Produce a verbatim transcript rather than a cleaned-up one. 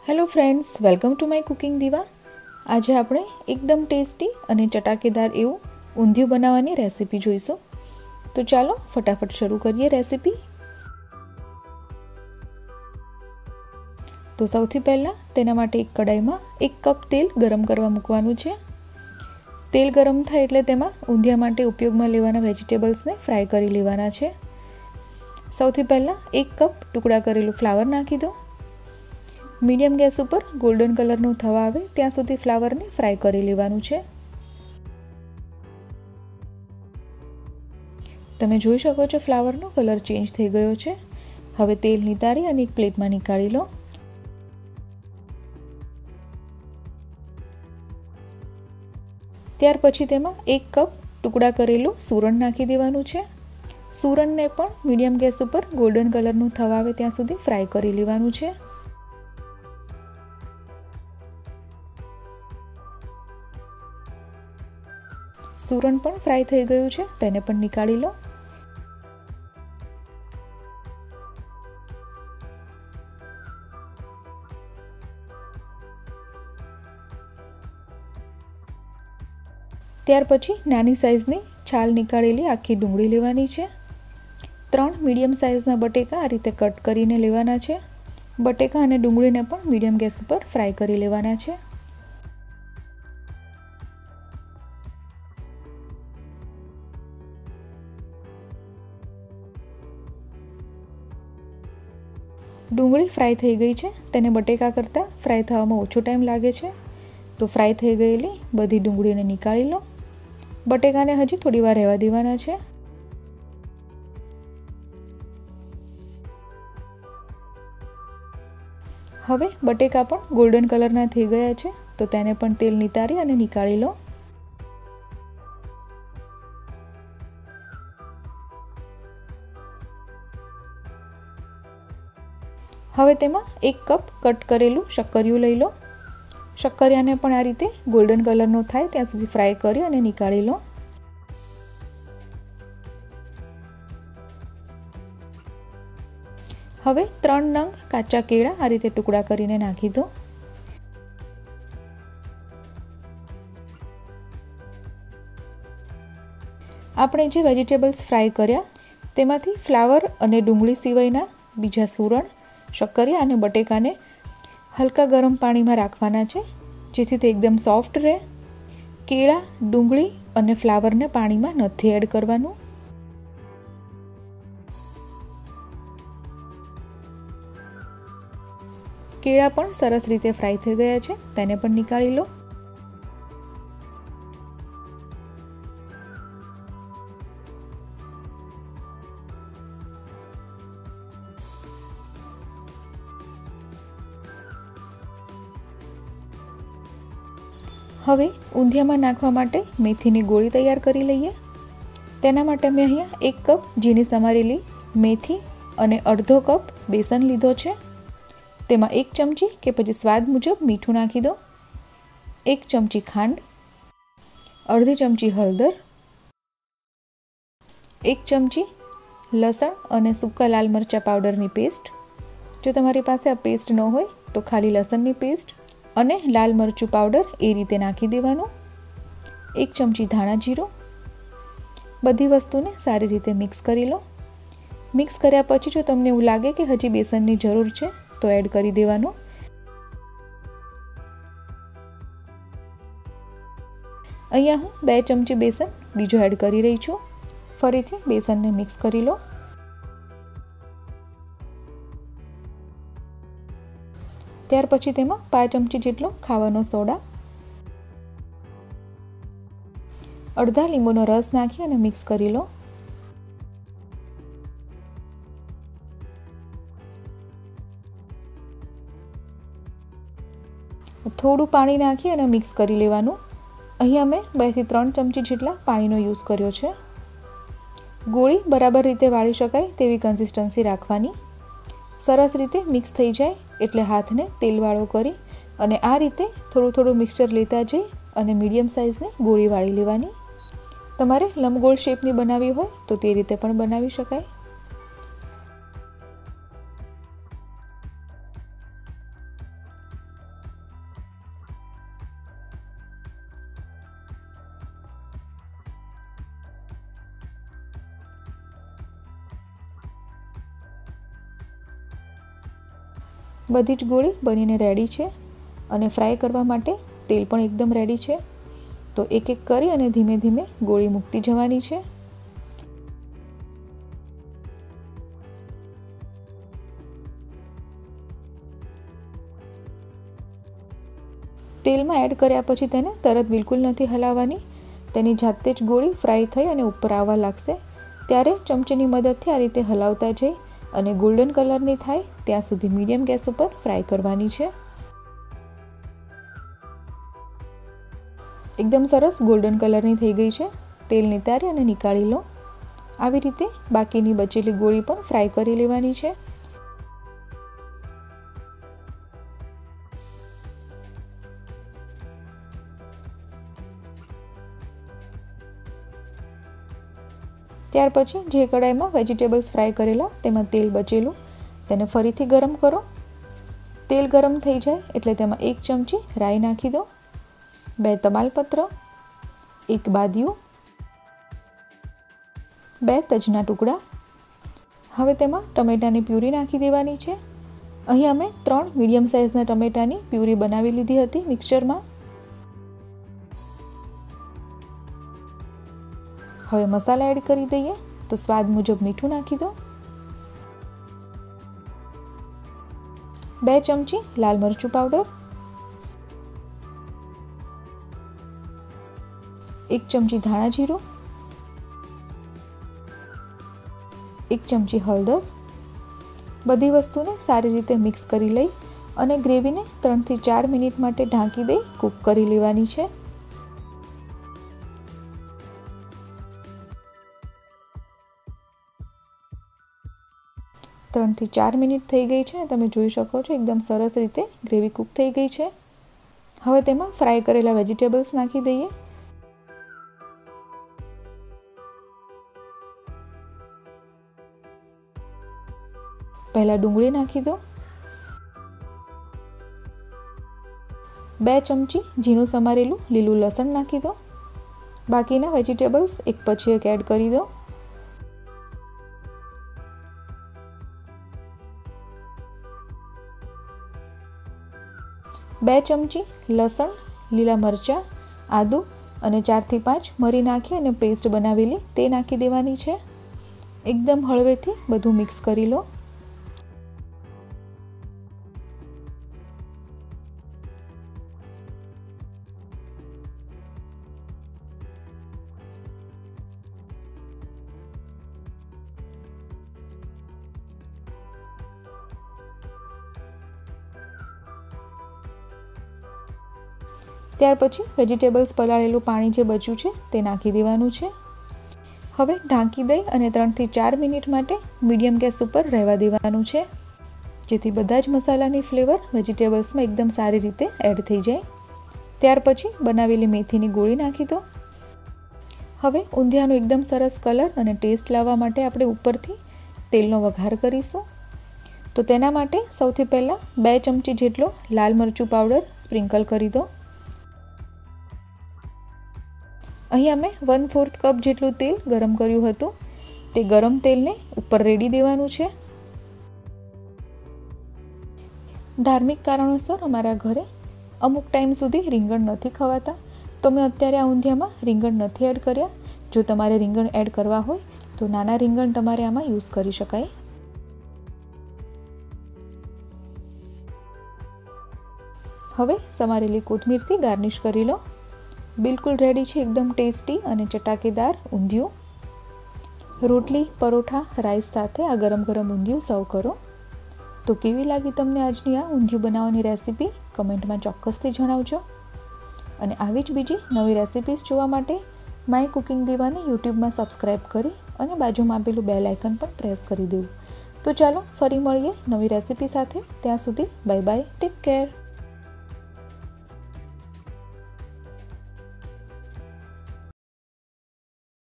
Hello friends, welcome to my cooking diva. आज આપણે એકદમ ટેસ્ટી અને ચટાકેદાર એવું ઊંધિયું બનાવવાની રેસીપી જોઈશું। તો ચાલો ફટાફટ શરૂ કરીએ રેસીપી। તો સૌથી પહેલા તેના માટે એક કડાઈમાં એક કપ તેલ ગરમ કરવા મૂકવાનું છે। તેલ ગરમ થાય એટલે તેમાં ઊંધિયા માટે ઉપયોગમાં લેવાના વેજીટેબલ્સને ફ્રાય કરી લેવાના છે। સૌથી પહેલા એક કપ ટુકડા કરેલું ફ્લાવર નાખી દો। मीडियम गैस पर गोल्डन कलर नु थवा आवे त्यां सुधी फ्लावर ने फ्राय करी लेवानुं छे। तमे जोई शको छो फ्लावर नो कलर चेन्ज थई गयो छे। हवे तेल नितारी अने एक प्लेट में निकाळी लो। त्यार पछी तेमां एक कप टुकड़ा करेलुं सूरण नाखी देवानुं छे। सूरण ने पण मीडियम गैस पर गोल्डन कलर नु थवा आवे त्यां सुधी फ्राय करी लेवानुं छे। सूरण पण फ्राय थई गयुं छे, तेने पण निकाळी लो। त्यार पछी नानी साइजनी छाल निकाळेली आखी डુંગળી लेवानी छे। त्रण मीडियम साइजना बटेका आ रीते कट करीने लेवाना छे। बटेका अने डુંગળીને पण मीडियम गैस पर फ्राय करी लेवाना छे। डુંગળી फ्राय थई गई है, तेने बटेका करता फ्राय थवामां ओछो टाइम लागे छे। तो फ्राय थई गयेली बधी डુંગળીને निकाळी लो। बटेकाने हजी थोड़ी वार रहेवा देवाना छे। हवे बटेका पण गोल्डन कलरना थई गया छे, तो तेने पण तेल नितारी अने निकाळी लो। हवे तेमां एक कप कट करेलू शक्करिયું लई लो। शक्करियाने पण आ रीते गोल्डन कलरनो थाय त्यां सुधी फ्राय करी अने निकाळी लो। हवे त्रण नंग काचा केळा आ रीते टुकड़ा करीने नाखी दो। आपणे जे वेजिटेबल्स फ्राय कर्या तेमांथी फ्लावर अने डુંગળી सिवायना बीजा सूरण, शक्करिया अने बटेकाने हलका गरम पानी में राखवाना छे, जेथी ते एकदम सॉफ्ट रहे। केळा, डુંગળી अने फ्लावर ने पानी में नथी एड करवानुं। केळा पण सरस रीते फ्राय थई गया छे, तेने पण निकाळी लो। हवे ઊંધિયામાં નાખવા માટે મેથીની ગોળી તૈયાર કરી લઈએ। તેના માટે મેં અહીંયા એક કપ ઝીણી સમારેલી મેથી અને અડધો કપ બેસન લીધો છે। તેમાં એક ચમચી કે પછી સ્વાદ મુજબ મીઠું નાખી દો। એક ચમચી ખાંડ, અડધી ચમચી હળદર, એક ચમચી લસણ અને સૂકા લાલ મરચાં પાવડરની પેસ્ટ। જો તમારી પાસે આ પેસ્ટ ન હોય તો ખાલી લસણની પેસ્ટ અને લાલ મરચું પાવડર ए रीते नाखी देवानुं। एक चमची धाणा जीरो। बधी वस्तुने सारी रीते मिक्स करी लो। मिक्स कर्या पछी जो तमने एवुं लागे कि हजी बेसननी जरूर छे तो एड करी देवानुं। अहींया हूँ बे चमची बेसन बीजो एड करी रही छूं। फरीथी बेसनने मिक्स करी लो। त्यार पछी तेमां पांच चमची जेटलो खावानो सोडा, अर्धा લીંબુનો रस नाखी अने मिक्स करी लो। थोड़ुं पाणी नाखी अने मिक्स करी लेवानुं। અહીં અમે બે થી ત્રણ ચમચી જેટલા પાણીનો યુઝ કર્યો છે। ગોળી બરાબર રીતે વાળી શકાય તેવી કન્સિસ્ટન્સી રાખવાની। સરસ રીતે મિક્સ થઈ જાય એટલે હાથને તેલવાળો કરી અને આ રીતે થોડું થોડું મિક્સચર લેતા જઈ અને મીડિયમ સાઇઝની ગોળી વાળી લેવાની। તમારે લંબગોળ શેપની બનાવવી હોય તો તે રીતે પણ બનાવી શકાય। બધી જ ગોળી બનીને રેડી છે અને ફ્રાય કરવા માટે તેલ પણ એકદમ રેડી છે. તો એક એક કરી અને ધીમે ધીમે ગોળી મૂકતી જવાની છે. તેલમાં એડ કર્યા પછી તેને તરત બિલકુલ નથી હલાવવાની. તેની જાતે જ ગોળી ફ્રાય થઈ અને ઉપર આવવા લાગશે ત્યારે ચમચીની મદદથી આ રીતે હલાવતા જઈ અને ગોલ્ડન કલરની થાય ત્યાં સુધી મીડિયમ ગેસ ઉપર ફ્રાય કરવાની છે. એકદમ સરસ ગોલ્ડન કલરની થઈ ગઈ છે. તેલ નિતારી અને નીકાળી લો. આવી રીતે બાકીની બચેલી ગોળી પણ ફ્રાય કરી લેવાની છે. ત્યાર પછી જે કડાઈમાં વેજીટેબલ્સ ફ્રાય કરેલા તેમાં તેલ બચેલું તેને ફરીથી ગરમ કરો. તેલ ગરમ થઈ જાય એટલે તેમાં એક ચમચી રાઈ નાખી દો, બે તમાલપત્ર, એક બાદિયું, બે તજના ટુકડા. હવે તેમાં ટમેટાની પ્યુરી નાખી દેવાની છે. અહીં અમે ત્રણ મીડિયમ સાઇઝના ટમેટાની પ્યુરી બનાવી લીધી હતી મિક્સચરમાં. હવે મસાલા એડ કરી દઈએ. તો સ્વાદ મુજબ મીઠું નાખી દો, બે ચમચી લાલ મરચું પાવડર, એક ચમચી ધાણા જીરું, એક ચમચી હળદર. બધી વસ્તુને સારી રીતે મિક્સ કરી લઈ અને ગ્રેવીને ત્રણથી ચાર મિનિટ માટે ઢાંકી દઈ કૂક કરી લેવાની છે. ત્રણથી ચાર મિનિટ થઈ ગઈ છે. તમે જોઈ શકો છો એકદમ સરસ રીતે ગ્રેવી કૂક થઈ ગઈ છે. હવે તેમાં ફ્રાય કરેલા વેજીટેબલ્સ નાખી દઈએ. પહેલા ડુંગળી નાખી દો, બે ચમચી ઝીણું સમારેલું લીલું લસણ નાખી દો. બાકીના વેજીટેબલ્સ એક પછી એક એડ કરી દો. બે ચમચી લસણ, લીલા મરચાં, આદુ અને ચારથી પાંચ મરી નાખી અને પેસ્ટ બનાવેલી તે નાખી દેવાની છે. એકદમ હળવેથી બધું મિક્સ કરી લો. ત્યાર પછી વેજીટેબલ્સ પલાળેલું પાણી જે બચ્યું છે તે નાખી દેવાનું છે. હવે ઢાંકી દઈ અને ત્રણથી ચાર મિનિટ માટે મીડિયમ ગેસ ઉપર રહેવા દેવાનું છે, જેથી બધા જ મસાલાની ફ્લેવર વેજીટેબલ્સમાં એકદમ સારી રીતે એડ થઈ જાય. ત્યાર પછી બનાવેલી મેથીની ગોળી નાખી દો. હવે ઊંધિયાનો એકદમ સરસ કલર અને ટેસ્ટ લાવવા માટે આપણે ઉપરથી તેલનો વઘાર કરીશું. તો તેના માટે સૌથી પહેલાં બે ચમચી જેટલો લાલ મરચું પાવડર સ્પ્રિંકલ કરી દો. અહીં અમે વન ફોર્થ કપ જેટલું તેલ ગરમ કર્યું હતું. તે ગરમ તેલને ઉપર રેડી દેવાનું છે. ધાર્મિક કારણોસર અમારા ઘરે અમુક ટાઈમ સુધી રીંગણ નથી ખવાતા, તો મેં અત્યારે આ ઊંધિયામાં રીંગણ નથી એડ કર્યા. જો તમારે રીંગણ એડ કરવા હોય તો નાના રીંગણ તમારે આમાં યુઝ કરી શકાય. હવે સમારેલી કોથમીરથી ગાર્નિશ કરી લો. બિલકુલ રેડી છે એકદમ ટેસ્ટી અને ચટાકેદાર ઊંધિયું. રોટલી, પરોઠા, રાઈસ સાથે આ ગરમ ગરમ ઊંધિયું સર્વ કરો. તો કેવી લાગી તમને આજની આ ઊંધિયું બનાવવાની રેસીપી? કમેન્ટમાં ચોક્કસથી જણાવજો. અને આવી જ બીજી નવી રેસીપીઝ જોવા માટે માય કુકિંગ દીવાને યુટ્યુબમાં સબસ્ક્રાઈબ કરી અને બાજુમાં આપેલું બેલ આઇકન પણ પ્રેસ કરી દેવું. તો ચાલો ફરી મળીએ નવી રેસીપી સાથે. ત્યાં સુધી બાય બાય, ટેક કેર.